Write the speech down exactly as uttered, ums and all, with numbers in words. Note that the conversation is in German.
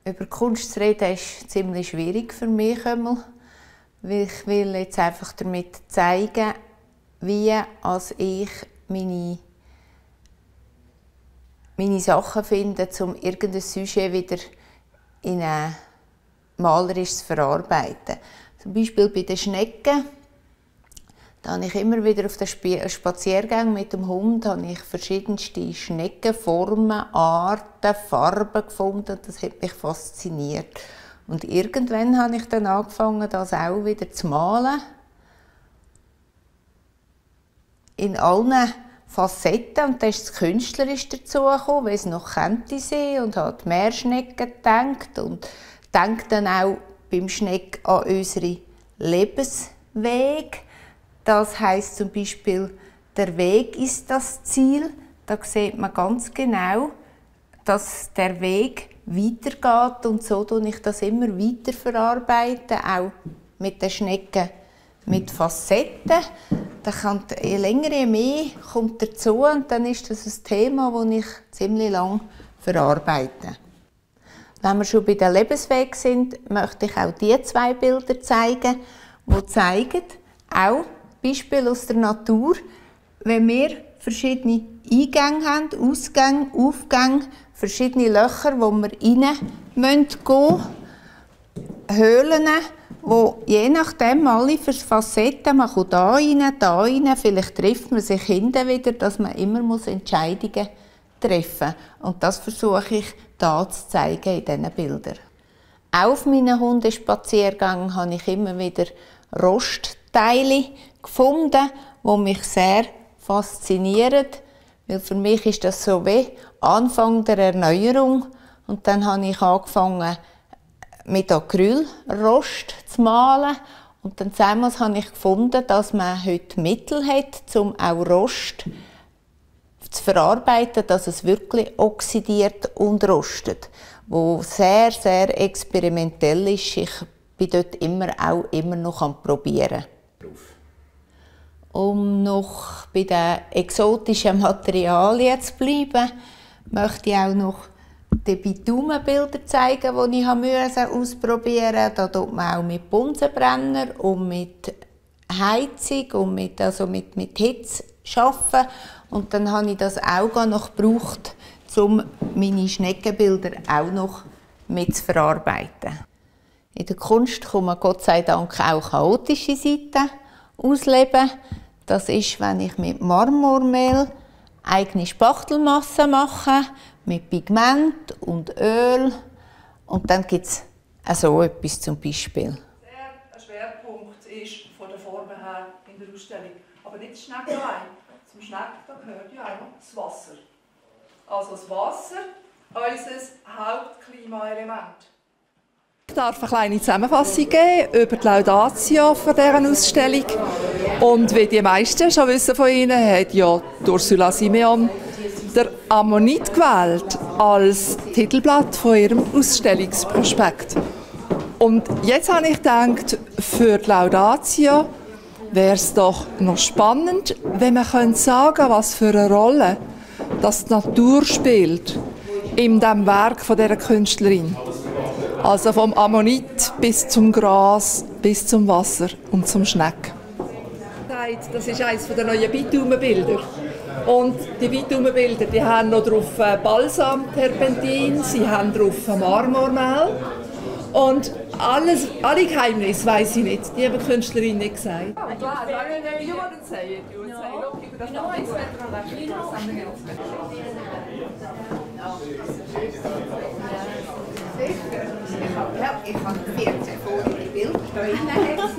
Über Kunst zu reden ist ziemlich schwierig für mich einmal, weil ich will jetzt einfach damit zeigen, wie als ich meine, meine Sachen finde, um irgendein Sujet wieder in ein malerisch zu verarbeiten. Zum Beispiel bei den Schnecken. Da habe ich immer wieder auf den Spaziergängen mit dem Hund habe ich verschiedenste Schneckenformen, Arten, Farben gefunden. Das hat mich fasziniert. Und irgendwann habe ich dann angefangen, das auch wieder zu malen. In allen Facetten. Und dann ist das künstlerisch dazugekommen, weil es noch könnte sein und hat Meerschnecken gedacht. Und denkt dann auch beim Schneck an unsere Lebenswege. Das heisst zum Beispiel, der Weg ist das Ziel. Da sieht man ganz genau, dass der Weg weitergeht. Und so tue ich das immer weiter verarbeiten, auch mit den Schnecken, mit Facetten. Da kommt, je länger, je mehr kommt dazu. Und dann ist das ein Thema, das ich ziemlich lang verarbeite. Wenn wir schon bei den Lebenswegen sind, möchte ich auch diese zwei Bilder zeigen, die zeigen, auch Beispiel aus der Natur, wenn wir verschiedene Eingänge haben, Ausgänge, Aufgänge, verschiedene Löcher, wo wir rein gehen müssen, Höhlen, wo je nachdem alle Facetten, man kommt da rein, da rein, vielleicht trifft man sich hinten wieder, dass man immer Entscheidungen treffen muss. Und das versuche ich da zu zeigen in diesen Bildern. Auch auf meinen Hundespaziergängen habe ich immer wieder Rostteile gefunden, die mich sehr faszinieren. Weil für mich ist das so wie Anfang der Erneuerung. Und dann habe ich angefangen, mit Acrylrost zu malen. Und dann zusammen habe ich gefunden, dass man heute Mittel hat, um auch Rost zu verarbeiten, dass es wirklich oxidiert und rostet. Wo sehr, sehr experimentell ist. Ich bin dort immer auch immer noch am Probieren. Um noch bei den exotischen Materialien zu bleiben, möchte ich auch noch die Bitumenbilder zeigen, die ich ausprobieren musste. Da tut man auch mit Bunsenbrenner und mit Heizung und mit, also mit, mit Hitze arbeiten. Und dann habe ich das auch noch gebraucht, um meine Schneckenbilder auch noch mit zu verarbeiten. In der Kunst kann man Gott sei Dank auch chaotische Seiten ausleben. Das ist, wenn ich mit Marmormehl eigene Spachtelmasse mache, mit Pigment und Öl. Und dann gibt es auch so etwas zum Beispiel. Ein Schwerpunkt ist von der Form her in der Ausstellung. Aber nicht das Schneck allein. Zum Schneck da gehört ja auch noch das Wasser. Also das Wasser, unser Hauptklimaelement. Ich darf eine kleine Zusammenfassung geben über die Laudatio von dieser Ausstellung. Und wie die meisten schon wissen von Ihnen, hat ja Ursula Simeon der Ammonit gewählt als Titelblatt von ihrem Ausstellungsprospekt. Und jetzt habe ich gedacht, für die Laudatio wäre es doch noch spannend, wenn man könnte sagen, was für eine Rolle das die Natur spielt in dem Werk von dieser Künstlerin. Also vom Ammonit bis zum Gras, bis zum Wasser und zum Schneck. Das ist eines der neuen Bitumenbilder. Und die Bitumenbilder, die haben noch drauf Balsamterpentin, sie haben drauf Marmormehl. Und alles, alle Geheimnisse weiss ich nicht, die haben die Künstlerin nicht gesagt. Oh, klar, you want to say it, you would say, look, you could have done this better and actually do something else better. Sicher. Ich habe, ja, ich habe vierzehn vorige Bilder da drin.